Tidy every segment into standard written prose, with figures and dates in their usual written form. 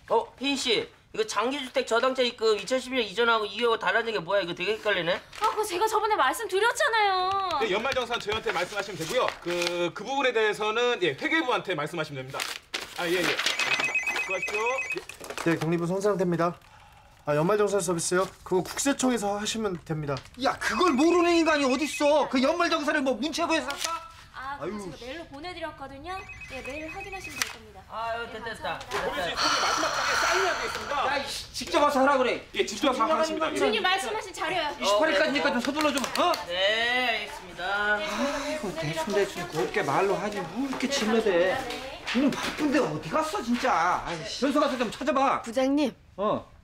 혜인 씨, 이거 장기주택 저당차 입금 2011년 이전하고 이후하고 달라진 게 뭐야? 이거 되게 헷갈리네. 그거 제가 저번에 말씀드렸잖아요. 네, 연말정산 저희한테 말씀하시면 되고요. 그 부분에 대해서는 회계부한테 말씀하시면 됩니다. 예. 수고하십시오. 네, 경리부 손상태입니다. 연말정산 서비스요? 그거 국세청에서 하시면 됩니다. 야, 그걸 모르는 인간이 어딨어? 그 연말정산을 뭐 문체부에서 할까? 그거 제가 메일로 보내드렸거든요. 네, 메일 확인하시면 될 겁니다. 아유, 됐다. 우리 씨 마지막 장에 사인해야 되겠습니다. 야, 직접 와서 하라 그래. 예, 직접 와서 하겠습니다. 주님 말씀하신 자료요. 28일까지니까 좀 서둘러 좀, 어? 네, 알겠습니다. 아이고, 대충 곱게 말로 하지 뭐 이렇게 질러대. 이놈 바쁜데 어디 갔어, 진짜. 현수 가서 좀 찾아봐. 부장님, 어.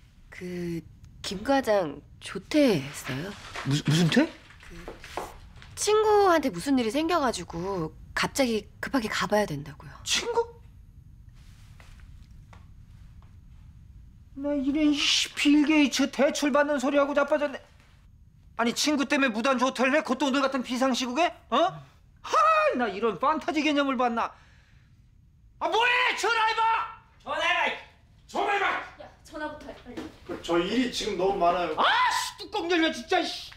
김 과장 조퇴했어요? 무슨 퇴? 친구한테 무슨 일이 생겨가지고 갑자기 급하게 가봐야 된다고요. 친구? 나 이런 빌 게이츠 대출 받는 소리하고 자빠졌네. 아니, 친구 때문에 무단 조퇴를 해? 그것도 오늘 같은 비상시국에? 하이, 나 이런 판타지 개념을 봤나? 뭐해! 전화해봐! 전화해봐! 야, 전화부터 해, 빨리. 저 일이 지금 너무 많아요. 뚜껑 열려, 진짜.